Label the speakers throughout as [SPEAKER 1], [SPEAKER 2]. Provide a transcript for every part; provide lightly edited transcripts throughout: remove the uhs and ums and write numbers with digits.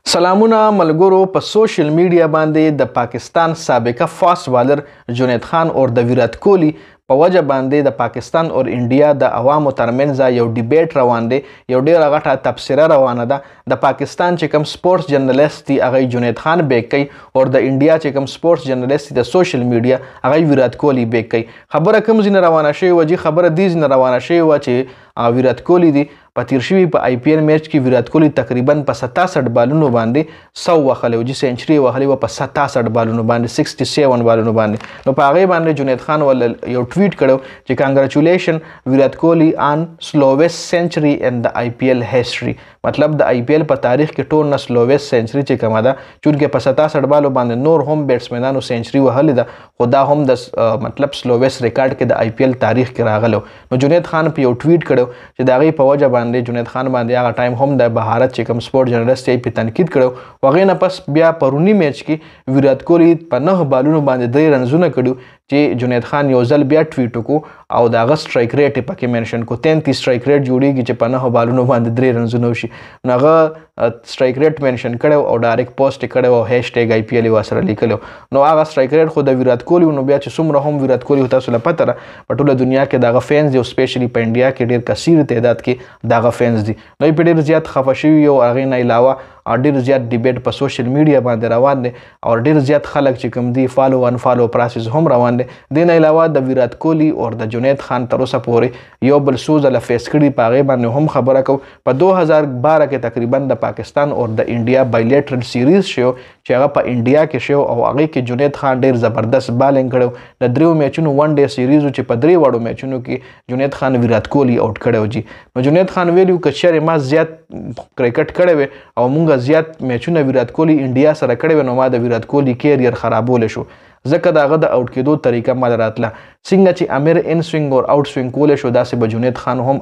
[SPEAKER 1] سلامونه ملګرو. په سوشل میډیا باندې د پاکستان سابقه فاست بالر جنید خان او د ویرات کوهلی په وجه باندې د پاکستان او انډیا د عوامو ترمنځ یو ډیبیټ روان دی، یو ډیره غټه تبصره روانه ده. د پاکستان چې کوم سپورتس جرنالیست دی هغه جنید خان بیک کوي او د انډیا چې کوم سپورتس جرنالیست د سوشل میډیا هغه ویرات کوهلی بیک کوي. خبره کوم ځینه روانه شوې وه جی، خبره دې ځینه روانه شوې وه چې ویرات کوهلی دی په تیر شوي په آی پی ایل میچ کې ویرات کوهلی تقریبا په 67 بالونو باندې 100 وهلی و، چې سنچري وهلی وه په 67 بالونو باندې 67 بالونو باندې. نو په هغې باندې جنید خان ول یو ټویټ کړو چې کانګریچولیشن ویرات کوهلی آن سلوویسټ سنچري ان د آی پی ایل هسټري. مطلب د آی پی ایل په تاریخ کې ټول نه سلوویسټ سنچري چې کومه ده، چونکې په 67 بالو باندې نور هم بیټسمنانو سنچري وهلې ده، خو دا هم د مطلب سلوویسټ ریکارډ کې د آی پی ایل تاریخ کې راغلو. نو جنید خان په یو ټویټ کړو چې د هغې په وجه باندې جنید خان باندې هغه ټایم هم د بهارت چې کوم سپورت جرنالیست یې په تنقید کړو. هغې نه پس بیا پرونی میچ کې ویرات کوهلی په 9 بالونو باندې 3 رنزونه کړي چې جنید خان یو ځل بیا ټویټ وکړو او د هغه سټرایک ریټ یې پکې منشن کو 33 سټرایک ریټ جوړیږي چې په 9 بالونو باندې 3 رنزونه وشي. نو هغه سټرایک ریټ منشن کړو او ډایرکټ پوسټ یې کړی او هیشټیګ آی پی ایل یې ورسره لیکلو. نو هغه سټرایک ریټ خو د ویرات کوهلی نو بیا چې څومره هم ویرات کوهلی تاسو له پته ده په ټوله دنیا کې د هغه فینز دی او سپیشلی په انډیا کې ډېر کثیر تعداد کې د هغه فینز دي. نو یې په ډېر زیات خفه شوي او هغې نه علاوه ډېر زیات ډیبیټ په سوشل میډیا باندې روان دی او ډېر زیات خلک چې کوم دی فالو ان فالو پروسس هم روان دی. دې نه علاوه د ویرات کوهلی او د جنید خان تر اوسه پورې یو بل څو ځله فیس کړي، په هغې باندې هم خبره کوو. په 2012 کې تقریبا د پاکستان او د انډیا بایلیټرل سیریز شو چې هغه په انډیا کې شو او هغې کې جنید خان ډېر زبردست بالنګ کړی. د 3 میچونو 1 ډے سیریز چې په 3 وړو میچونو کې جنید خان ویرات کوهلی آوټ کړی جی. نو جنید خان ویلو که چېرې ما زیات کرکټ کړی وی او مونږ زیات میچونه ویرات کوهلی انډیا سره کړی وی نو ما د ویرات کوهلی کیریر خرابولی شو، ځکه د هغه د آوټ کېدو طریقه ما راتله. څنګه چې امیر ان سوینګ او آوټ سوینګ کولی شو داسې به جنید خان هم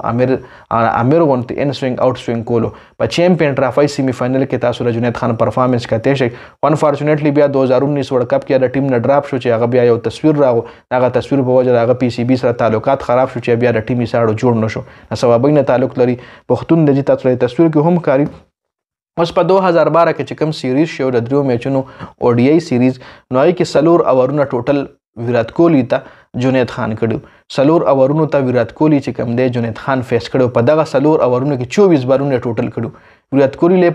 [SPEAKER 1] امیر غوندې ان سوینګ آوټ سوینګ کولو. په چیمپئن ټرافی سیمی فائنل کې تاسو له جنید خان پرفارمنس کتی شئ. خو انفارچونیټلی بیا 2019 ورلډ کپ کې د ټیم نه ډراپ شو چې هغه بیا یو تصویر راغو، هغه تصویر په وجه د هغه پی سی بي سره تعلقات خراب شو چې بیا د ټیمي ساړو جوړ نه شو. سوابۍ نه تعلق لري پښتون د تاسو له تصویر کې هم کاری. اوس په 2012 کې چې کوم سیریز شو د 3 میچونو او ډی آی سیریز، نو هغې کې 4 اورونه ټوټل ویرات کوهلی ته جنید خان کړي. 4 اورونو ته ویرات کوهلی چې کوم دی جنید خان فیس کړي. په دغه 4 اورونو کې 24 بالونه ټوټل کړي. ویرات کوهلی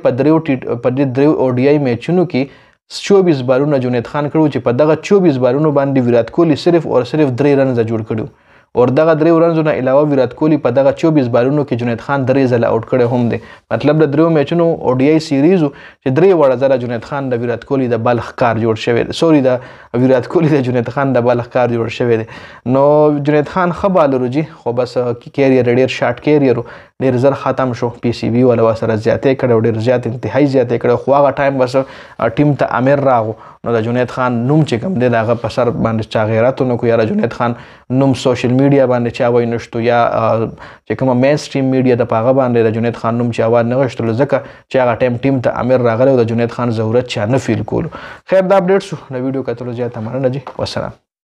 [SPEAKER 1] په 3 او ډی آی میچونو کې 24 بالونه جنید خان کړي چې په دغه 24 بالونو باندې ویرات کوهلی صرف او صرف 3 رنز جوړ کړي. اور دغه 3 رنزونه علاوه ویرات کوهلی په دغه 24 بالونو کې جنید خان 3 ځله آوټ کړی هم دی. مطلب د 3 میچونو او ډی آی سیریزو چې 3 وړه ځله جنید خان د ویرات کوهلی د بل ښکار جوړ شوی دی، سوري د ویرات کوهلی د جنید خان د بل ښکار جوړ شوی دی. نو جنید خان ښه بالر جی، خو بس کیریر ډېر شارټ کیریر ډېر زر ختم شو. پی سی بي ولا ورسره زیاتې کړی او ډېر زیات انتهایی زیاتې کړی. خو هغه ټایم بس ټیم ته امیر راغو نو د جنید خان نوم چې کوم دی د هغه په سر باندې چا غیرت ونه کړو، یا د جنید خان نوم سوشل میډیا باندې چا وایي نشتو، یا چې کومه مین سټریم میډیا ده په هغه باندې د جنید خان نوم چې اواز نه غوښتلو، ځکه چې هغه ټایم ټیم ته امیر راغلی او د جنید خان ضرورت چا نه فیل کولو. خیر دا اپډیټ شو. د ویډیو کتلو زیاته مننه جی، والسلام.